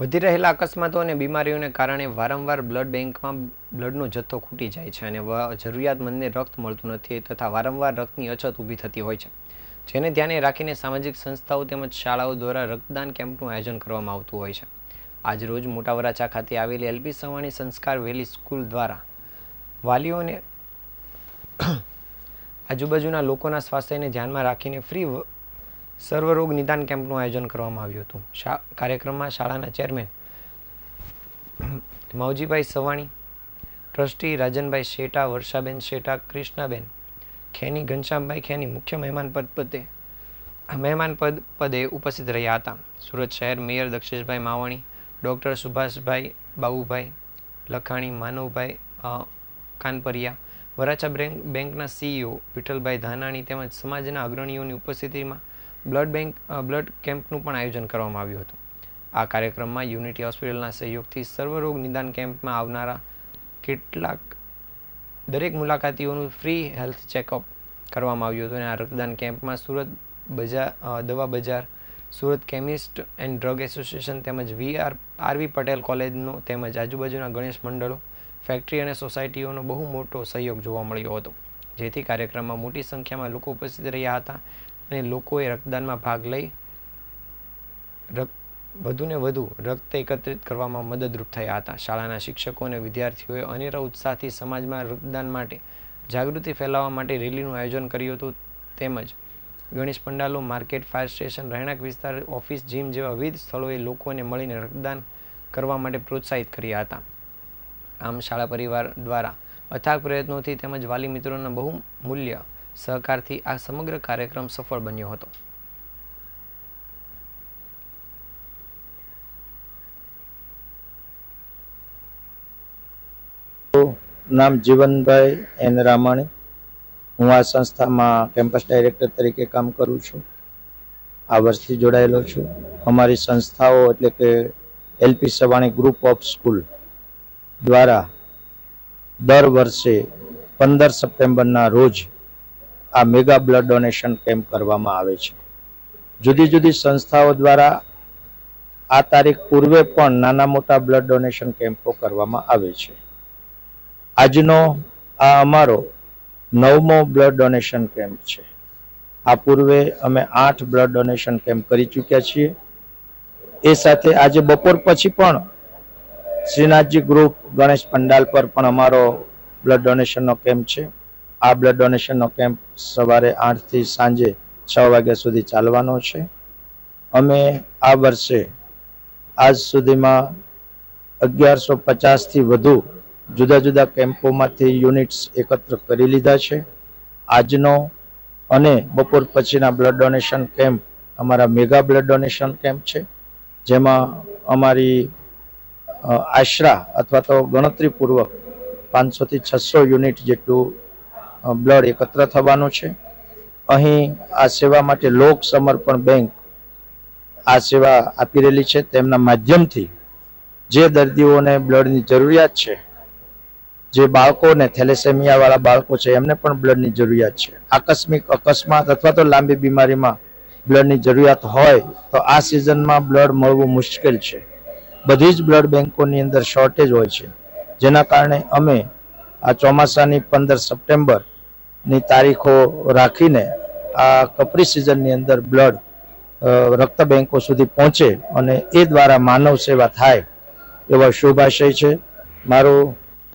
વધી રહેલા અકસ્માતો અને બીમારીઓને કારણે વારંવાર બ્લડ બેંકમાં બ્લડનો જથ્થો ખૂટી જાય છે અને જરૂરિયાતમંદને રક્ત મળતું નથી તથા વારંવાર રક્તની અછત ઊભી થતી હોય છે, જેને ધ્યાને રાખીને સામાજિક સંસ્થાઓ તેમજ શાળાઓ દ્વારા રક્તદાન કેમ્પનું આયોજન કરવામાં આવતું હોય છે। આજરોજ મોટા વરાછા ખાતે આવેલી એલપી સવાણી સંસ્કાર વેલી સ્કૂલ દ્વારા વાલીઓને આજુબાજુના લોકોના સ્વાસ્થ્યને ધ્યાનમાં રાખીને ફ્રી સર્વરોગ નિદાન કેમ્પનું આયોજન કરવામાં આવ્યું હતું। કાર્યક્રમમાં શાળાના ચેરમેન માવજીભાઈ સવાણી, ટ્રસ્ટી રાજનભાઈ શેઠા, વર્ષાબેન શેઠા, કૃષ્ણાબેન ખેની, ઘનશ્યામભાઈ ખેની મુખ્ય મહેમાન પદે ઉપસ્થિત રહ્યા હતા। સુરત શહેર મેયર દક્ષેશભાઈ માવાણી, ડૉક્ટર સુભાષભાઈ બાબુભાઈ લખાણી, માનવભાઈ કાનપરિયા, વરાછા બેંકના સીઈઓ વિઠ્ઠલભાઈ ધાનાણી તેમજ સમાજના અગ્રણીઓની ઉપસ્થિતિમાં બ્લડ કેમ્પનું પણ આયોજન કરવામાં આવ્યું હતું। આ કાર્યક્રમમાં યુનિટી હોસ્પિટલના સહયોગથી સર્વરોગ નિદાન કેમ્પમાં આવનારા દરેક મુલાકાતીઓનું ફ્રી હેલ્થ ચેકઅપ કરવામાં આવ્યું હતું અને આ રક્તદાન કેમ્પમાં સુરત દવા બજાર, Surat chemist and drug association તેમજ આરવી પટેલ કોલેજનો તેમજ આજુબાજુના ગણેશ મંડળો, ફેક્ટરી અને સોસાયટીઓનો બહુ મોટો સહયોગ જોવા મળ્યો હતો, જેથી કાર્યક્રમમાં મોટી સંખ્યામાં લોકો ઉપસ્થિત રહ્યા હતા અને લોકોએ રક્તદાનમાં ભાગ લઈ વધુને વધુ રક્ત એકત્રિત કરવામાં મદદરૂપ થયા હતા। શાળાના શિક્ષકો અને વિદ્યાર્થીઓએ અનેરા ઉત્સાહથી સમાજમાં રક્તદાન માટે જાગૃતિ ફેલાવવા માટે રેલીનું આયોજન કર્યું હતું તેમજ ગણેશ પંડાલો, માર્કેટ, ફાયર સ્ટેશન, રહેણાંક વિસ્તાર, ઓફિસ, જીમ જેવા વિવિધ સ્થળોએ લોકોને મળીને રક્તદાન કરવા માટે પ્રોત્સાહિત કર્યા હતા। આમ શાળા પરિવાર દ્વારા અથાગ પ્રયત્નોથી તેમજ વાલી મિત્રોના બહુમૂલ્ય સહકારથી આ સમગ્ર કાર્યક્રમ સફળ બન્યો હતો। નામ જીવનભાઈ એન રામાણી, હું આ સંસ્થામાં કેમ્પસ ડાયરેક્ટર તરીકે કામ કરું છું। આ વર્ષથી જોડાયેલો છું। અમારી સંસ્થાઓ એટલે કે LP Savani group of school દ્વારા દર વર્ષે 15 સપ્ટેમ્બરના રોજ આ મેગા બ્લડ ડોનેશન કેમ્પ કરવામાં આવે છે। જુદી જુદી સંસ્થાઓ દ્વારા આ તારીખ પૂર્વે પણ નાના મોટા બ્લડ ડોનેશન કેમ્પો કરવામાં આવે છે। આજનો આ અમારો 9મો બ્લડ ડોનેશન કેમ્પ છે। આ પૂર્વે અમે 8 બ્લડ ડોનેશન કેમ્પ કરી ચૂક્યા છીએ। એ સાથે આજે બપોર પછી પણ શ્રીનાથજી ગ્રુપ ગણેશ પંડાલ પર પણ અમારો બ્લડ ડોનેશનનો કેમ્પ છે। આ બ્લડ ડોનેશનનો કેમ્પ સવારે 8 થી સાંજે 6 વાગ્યા સુધી ચાલવાનો છે। અમે આ વર્ષે આજ સુધીમાં 1150 થી વધુ જુદા જુદા કેમ્પોમાંથી યુનિટ્સ એકત્ર કરી લીધા છે। આજનો અને બપોર પછીના બ્લડ ડોનેશન કેમ્પ અમારા મેગા બ્લડ ડોનેશન કેમ્પ છે, જેમાં અમારી આશરા અથવા તો ગણતરીપૂર્વક 500 થી 600 યુનિટ જેટલું બ્લડ એકત્ર થવાનું છે। અહીં આ સેવા માટે લોક સમર્પણ બેંક આ સેવા આપી રહેલી છે। તેમના માધ્યમથી જે દર્દીઓને બ્લડની જરૂરિયાત છે, જે બાળકોને થેલેસેમિયાવાળા બાળકો છે એમને પણ બ્લડની જરૂરિયાત છે, આકસ્મિક અકસ્માત અથવા તો લાંબી બીમારીમાં બ્લડની જરૂરિયાત હોય તો આ સિઝનમાં બ્લડ મળવું મુશ્કેલ છે। બધી જ બ્લડ બેંકોની અંદર શોર્ટેજ હોય છે, જેના કારણે અમે આ ચોમાસાની 15 સપ્ટેમ્બરની તારીખો રાખીને આ કપરી સિઝનની અંદર બ્લડ રક્ત બેંકો સુધી પહોંચે અને એ દ્વારા માનવ સેવા થાય એવા શુભાશય છે। મારું